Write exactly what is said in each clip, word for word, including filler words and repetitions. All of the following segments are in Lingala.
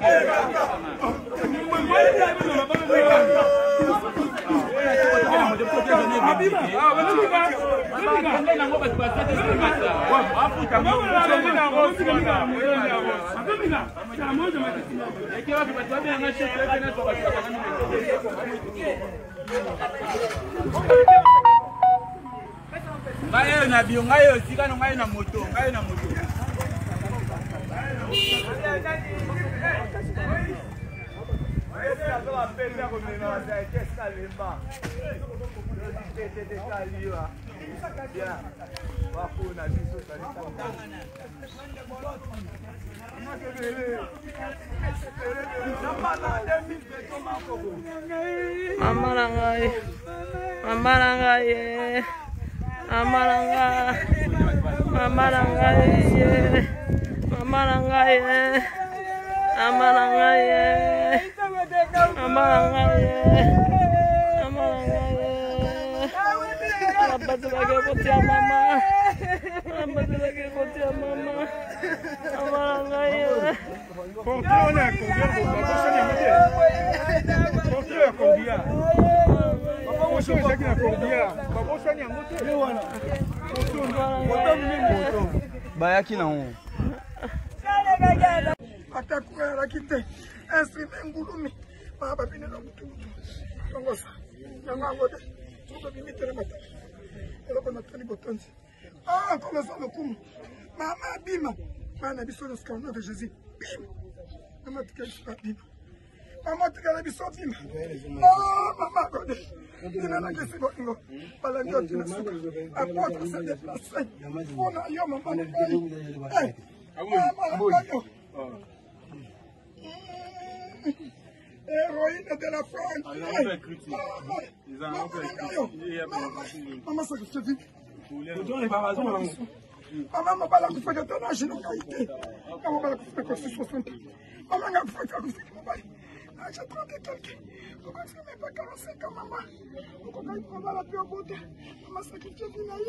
Ngayo na biyo, ngayo sika no ngayo na moto, ngayo na moto. Mama langai, mama langai, mama langai, mama langai, mama langai, mama langai, mama langai, mama langai. Apa sebagai kotia mama, apa sebagai kotia mama, mama langai. Contrôle combien de contrôle combien Bayaki na on. Atakuwa kite instrument ngulumi baba bine na mtu ngosa nyango de tuko bimitere mata eloko na tani botonzi ah comme ça le coup mama bima mana biso le scandale de Jésus bim mama tukaishi bima mama tukala biso bima ah mama gode ina na kesi bongo pala ndio tunasuka apôtre se déplacer on a yo mama ne eh mama héroïne de la France. Maman, ça que je dis. Maman, m'a pas la coupe de ton âge, non, qualité. Maman, m'a la coupe de soixante ans. Maman, m'a fait la coupe de mon bail. J'ai trente et quelques. Pourquoi est-ce que je n'ai pas quarante-cinq ans, maman? Pourquoi il prend la plus beauté? Maman, ça que je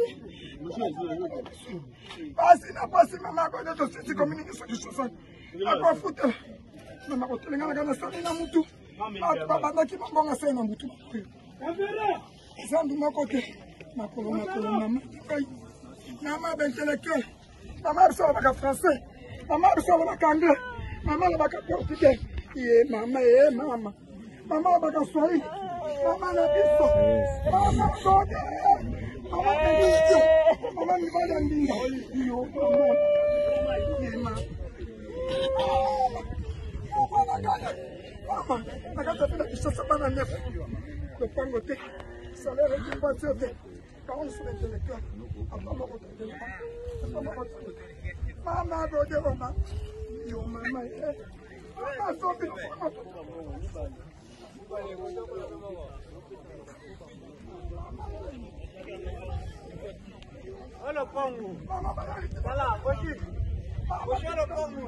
dis. Vas-y, n'a pas si maman, quand je te suis communiqué sur les choses. À quoi foutre? Mama kotelenga na kana sali na mutu. Baba ki mambonga sali na mutu. Zandu makote. Makolo makolo mama. Mama ben intellectuel. Mama biso baka français. Mama biso baka anglais. Mama baka portugais. Ye mama ye mama. Mama baka swahili. Mama na biso. Mama sote. Mama biso. Mama ni bada ndinga. Yo mama. Ye mama. Maman, regarde la vie, ça va dans neuf. Le pain côté, salaire est dépensé. Parents sont intellectuels. Maman, maman, maman, yo maman, maman, zombie, voilà, Pongo. Voilà, voici. Voici le Pongo.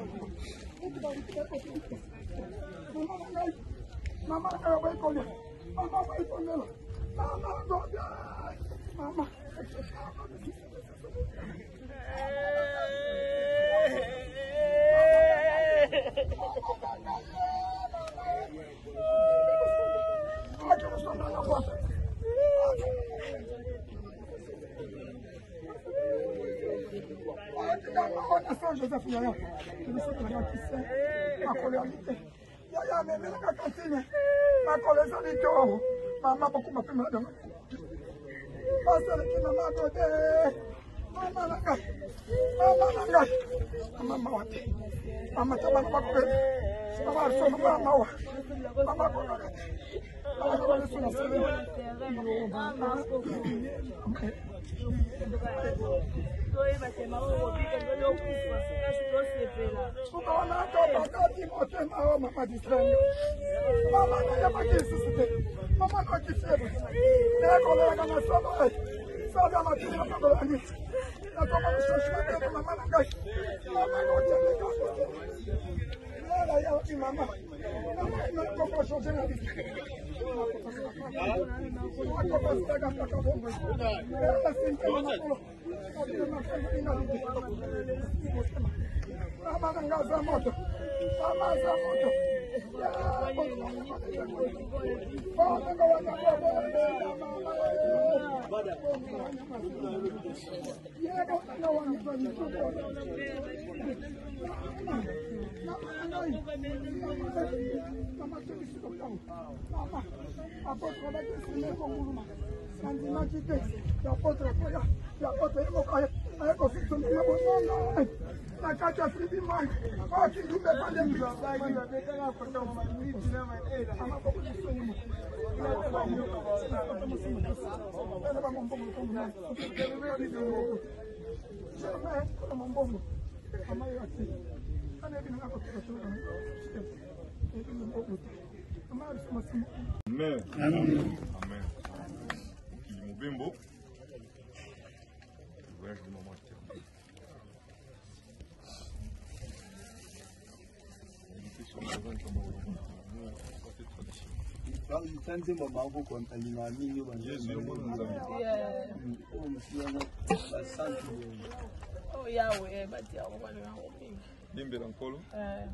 Mama, mama, vai colher. Mama, vai colher. Mama, mama. Joseph Yaya, je ne sais pas qui c'est, ma colère. Yaya, mais mais la cantine, ma colère, c'est tout. Maman, beaucoup m'a fait mal. Parce que maman côté, maman la gâte, maman la gâte, maman m'a watté, maman t'as mal m'a coupé, maman son maman m'a wa, maman quoi la gâte, maman quoi la son la maman. Ukaona wakati mote mao mama distrani. Mama na maki susute. Mama na kifebe. Na kola kama saba. Saba matini na kola ni. Na kama shoshi na mama na ngai. Mama na tele ka. La maman. Maman, comment changer la vie? Amen. Amen. Amen. Mobembo. Voyage de maman. Oh Yahweh, but Yahweh, Limbe la nkolo. eh,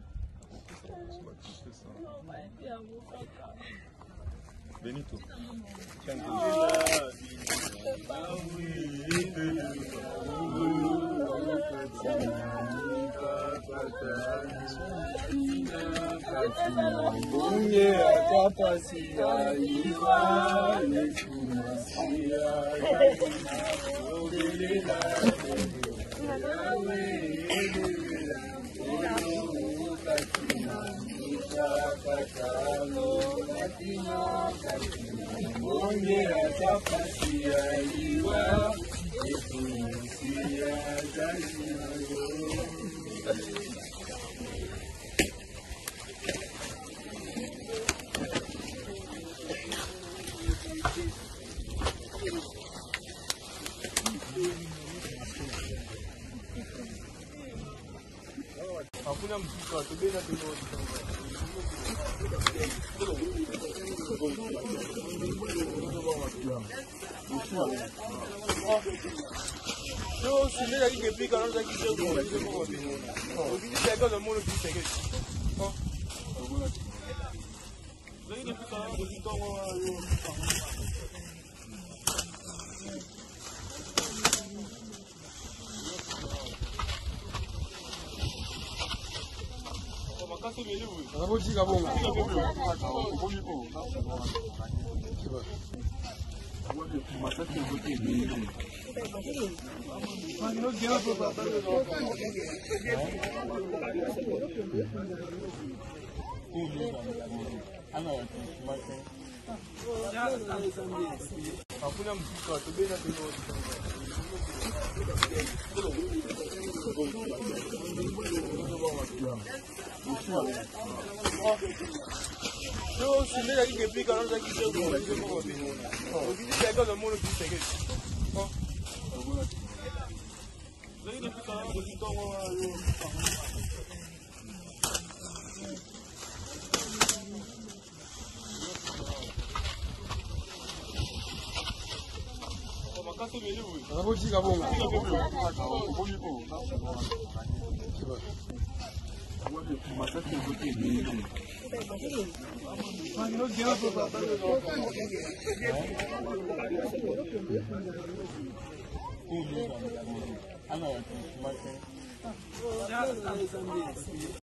Benito. Hakuna mziki wa tubena tunaona. Yo, si le aquí que pica, no sé qué se puede hacer como bien. O si se acaba de morir que se quede. Oh. Le que pica, no sé cómo va yo. Anapochika bongo. Hakuna mziki wa tubena tunaona. Yo, si le aquí que pica, no sé qué se puede hacer como bien. O si se acaba de morir que se quede. Oh. Le que pica, no sé cómo va yo. Anapochika bongo.